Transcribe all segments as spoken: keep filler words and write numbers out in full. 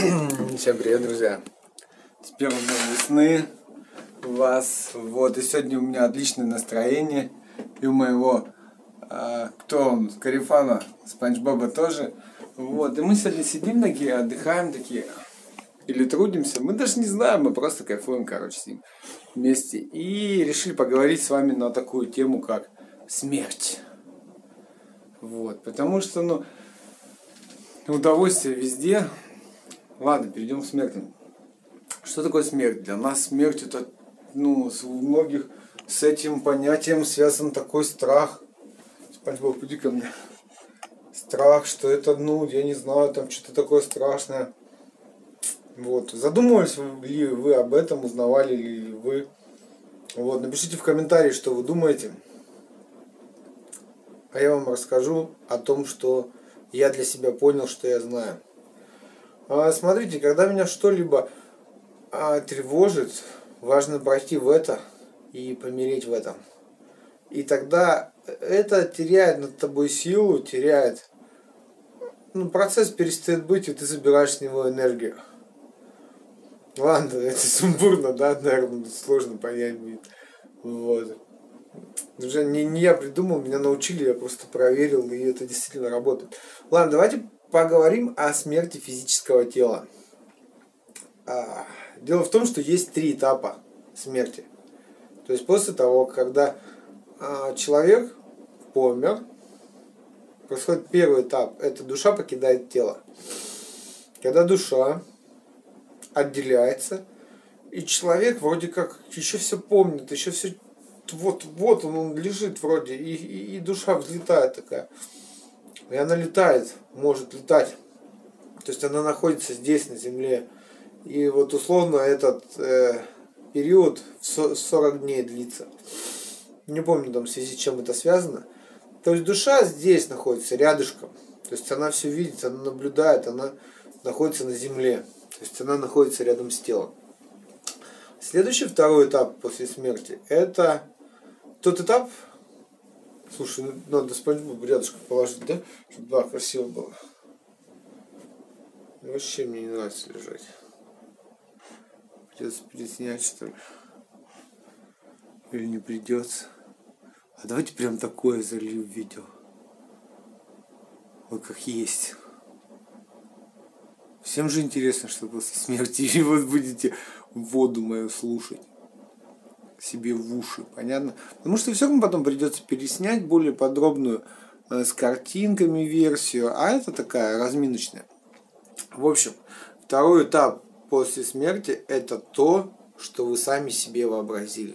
Всем привет, друзья! С первым днем весны вас. Вот, и сегодня у меня отличное настроение. И у моего, а, кто он, Карифана, Спанч Боба тоже. Вот, и мы сегодня сидим такие, отдыхаем такие. Или трудимся. Мы даже не знаем, мы просто кайфуем, короче, с ним вместе. И решили поговорить с вами на такую тему, как смерть. Вот, потому что, ну, удовольствие везде. Ладно, перейдем к смерти. Что такое смерть? Для нас смерть это, ну, у многих с этим понятием связан такой страх. Спанч Боб, иди ко мне. Страх, что это, ну, я не знаю, там что-то такое страшное. Вот. Задумывались ли вы об этом, узнавали ли вы? Вот. Напишите в комментарии, что вы думаете. А я вам расскажу о том, что я для себя понял, что я знаю. Смотрите, когда меня что-либо тревожит, важно пройти в это и помереть в этом. И тогда это теряет над тобой силу, теряет. Ну, процесс перестает быть, и ты собираешь с него энергию. Ладно, это сумбурно, да, наверное, сложно понять будет. Вот. Уже не, не я придумал, меня научили, я просто проверил, и это действительно работает. Ладно, давайте поговорим о смерти физического тела. Дело в том, что есть три этапа смерти. То есть после того, когда человек помер, происходит первый этап. Это душа покидает тело. Когда душа отделяется, и человек вроде как еще все помнит, еще все вот, вот он, он лежит вроде, и, и, и душа взлетает такая. И она летает, может летать. То есть она находится здесь, на земле. И вот условно этот э, период сорок дней длится. Не помню там в связи с чем это связано. То есть душа здесь находится, рядышком. То есть она все видит, она наблюдает, она находится на земле. То есть она находится рядом с телом. Следующий, второй этап после смерти, это тот этап. Слушай, надо Спанч Боба рядышком положить, да? Чтобы да, красиво было. Вообще мне не нравится лежать. Придется переснять, что ли? Или не придется? А давайте прям такое залью видео. Вот как есть. Всем же интересно, что после смерти и вы будете воду мою слушать себе в уши, понятно? Потому что все равно потом придется переснять более подробную э, с картинками версию, а это такая разминочная. В общем, второй этап после смерти это то, что вы сами себе вообразили.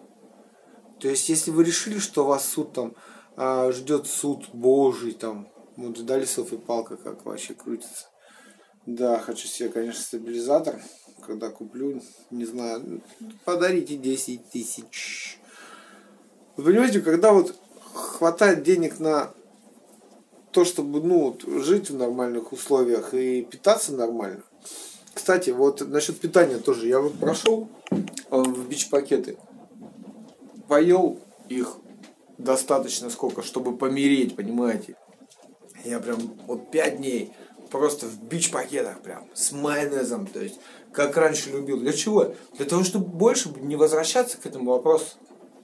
То есть, если вы решили, что вас суд там э, ждет суд Божий, там, вот ждали Софи Палка, как вообще крутится. Да, хочу себе, конечно, стабилизатор. Когда куплю, не знаю, подарите десять тысяч. Вы понимаете, когда вот хватает денег на то, чтобы, ну, жить в нормальных условиях и питаться нормально. Кстати, вот насчет питания тоже. Я вот прошел в бич-пакеты, поел их достаточно сколько, чтобы помереть, понимаете. Я прям вот пять дней просто в бич-пакетах прям, с майонезом, то есть, как раньше любил. Для чего? Для того, чтобы больше не возвращаться к этому вопросу.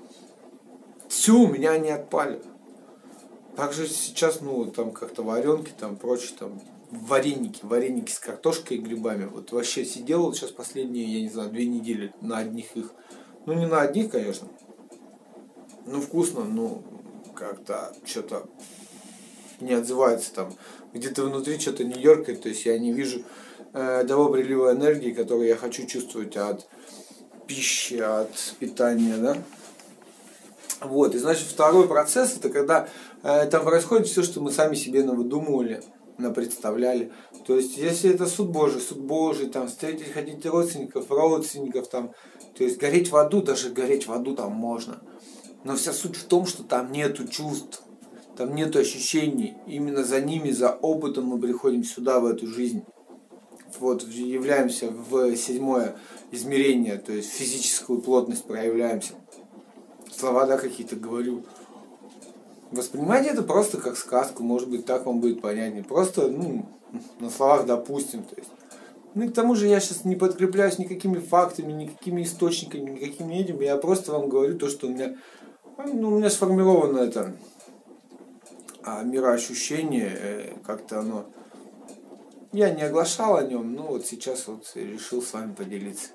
Все, у меня они отпали. Также сейчас, ну, там как-то варенки, там, прочее, там, вареники, вареники с картошкой и грибами. Вот вообще сидел вот сейчас последние, я не знаю, две недели на одних их. Ну, не на одних, конечно. Ну, вкусно, ну, как-то что-то не отзывается там. Где-то внутри что-то не ёркает, то есть я не вижу э, того прилива энергии, который я хочу чувствовать от пищи, от питания, да. Вот, и значит второй процесс, это когда э, там происходит все, что мы сами себе навыдумывали, напредставляли. То есть, если это суд Божий, суд Божий, там, встретить, хотите родственников, родственников, там, то есть гореть в аду, даже гореть в аду там можно. Но вся суть в том, что там нету чувств. Там нет ощущений, именно за ними, за опытом мы приходим сюда, в эту жизнь. Вот, являемся в седьмое измерение, то есть физическую плотность проявляемся. Слова, да, какие-то говорю. Воспринимайте это просто как сказку, может быть, так вам будет понятнее. Просто, ну, на словах допустим, то есть. Ну и к тому же я сейчас не подкрепляюсь никакими фактами, никакими источниками, никакими этими. Я просто вам говорю то, что у меня, ну, у меня сформировано это а, мироощущение, как-то оно... Я не оглашал о нем, но вот сейчас вот решил с вами поделиться.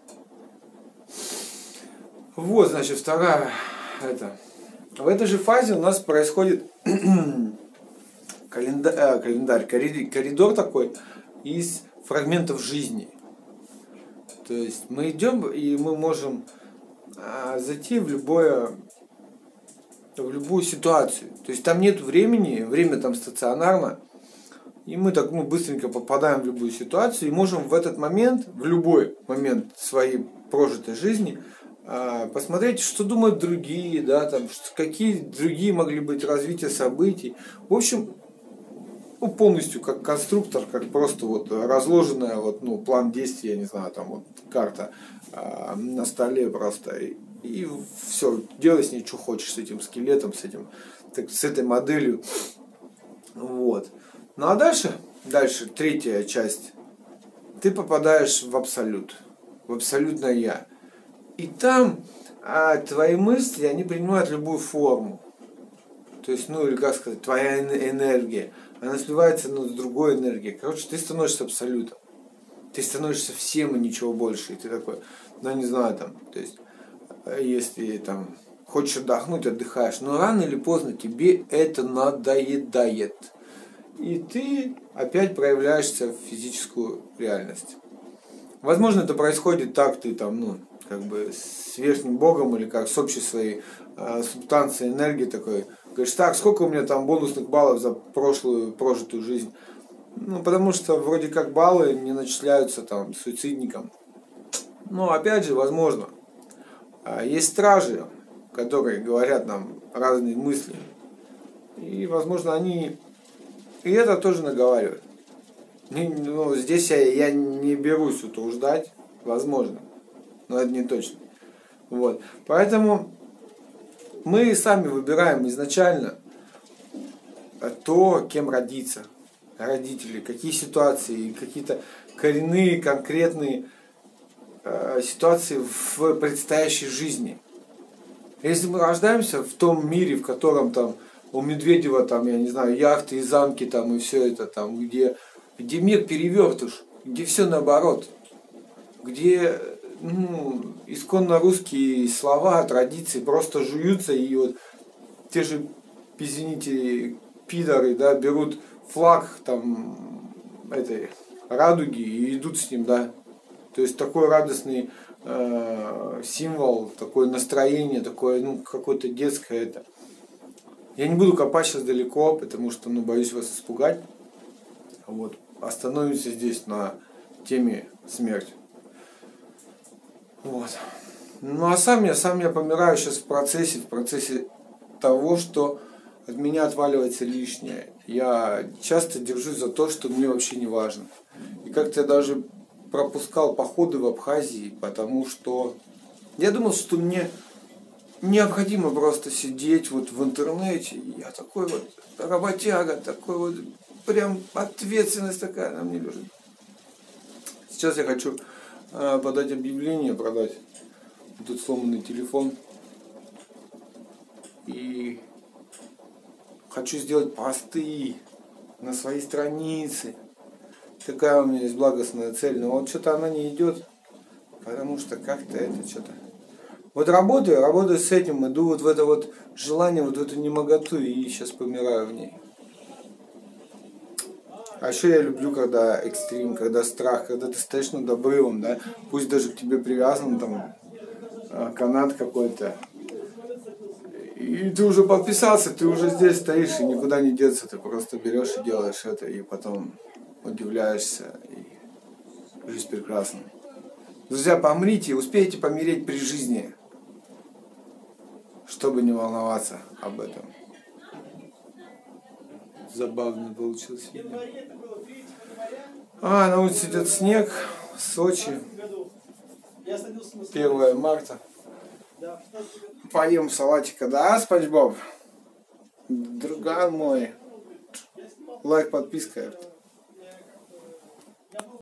Вот, значит, вторая, это... В этой же фазе у нас происходит календарь, э, календарь, коридор такой из фрагментов жизни. То есть мы идем и мы можем а, зайти в любое, в любую ситуацию. То есть там нет времени, время там стационарно, и мы так ну, быстренько попадаем в любую ситуацию и можем в этот момент, в любой момент своей прожитой жизни а, посмотреть, что думают другие, да, там, какие другие могли быть развития событий. В общем, ну, полностью как конструктор, как просто вот разложенная вот, ну, план действий, я не знаю, там вот карта э, на столе просто. И, и все, делай с ней, что хочешь, с этим скелетом, с этим, так, с этой моделью. Вот. Ну а дальше, дальше, третья часть. Ты попадаешь в абсолют, в абсолютное я. И там а, твои мысли, они принимают любую форму. То есть, ну или как сказать, твоя энергия. Она сливается ну, с другой энергией. Короче, ты становишься абсолютом. Ты становишься всем и ничего больше. И ты такой, ну не знаю, там, то есть, если там хочешь отдохнуть, отдыхаешь. Но рано или поздно тебе это надоедает. И ты опять проявляешься в физическую реальность. Возможно, это происходит так, ты там, ну, как бы с верхним богом или как с общей своей э, субстанцией энергии такой. Говоришь, так, сколько у меня там бонусных баллов за прошлую прожитую жизнь? Ну, потому что вроде как баллы не начисляются там суицидникам. Но опять же, возможно, есть стражи, которые говорят нам разные мысли. И, возможно, они и это тоже наговаривают. Ну, здесь я, я не берусь утруждать, возможно, но это не точно. Вот. Поэтому мы сами выбираем изначально то, кем родиться, родители, какие ситуации, какие-то коренные, конкретные э, ситуации в предстоящей жизни. Если мы рождаемся в том мире, в котором там у Медведева там, я не знаю, яхты и замки там и все это там, где, где мир перевертыш, где все наоборот, где ну, исконно русские слова, традиции просто жуются, и вот те же, извините, пидоры, да, берут флаг там этой радуги и идут с ним, да. То есть такой радостный э, символ, такое настроение, такое, ну, какое-то детское это. Я не буду копать сейчас далеко, потому что, ну, боюсь вас испугать. Вот. Остановимся здесь на теме смерти. Вот. Ну а сам я, сам я помираю сейчас в процессе, в процессе того, что от меня отваливается лишнее. Я часто держусь за то, что мне вообще не важно. И как-то я даже пропускал походы в Абхазии, потому что я думал, что мне необходимо просто сидеть вот в интернете. Я такой вот работяга, такой вот прям ответственность такая на мне лежит. Сейчас я хочу э, подать объявление, продать тут сломанный телефон. И хочу сделать посты на своей странице. Такая у меня есть благостная цель. Но вот что-то она не идет. Потому что как-то это что-то... Вот работаю, работаю с этим, иду вот в это вот желание, вот в эту немоготу и сейчас помираю в ней. А еще я люблю, когда экстрим, когда страх, когда ты стоишь над обрывом, да, пусть даже к тебе привязан там канат какой-то. И ты уже подписался, ты уже здесь стоишь и никуда не деться, ты просто берешь и делаешь это, и потом удивляешься, и жизнь прекрасна. Друзья, помрите, успейте помереть при жизни, чтобы не волноваться об этом. Забавно получилось видео. А, на улице идет снег, в Сочи, первое марта. Поем салатика, да, Спанч Боб? Друган мой. Лайк, подписка.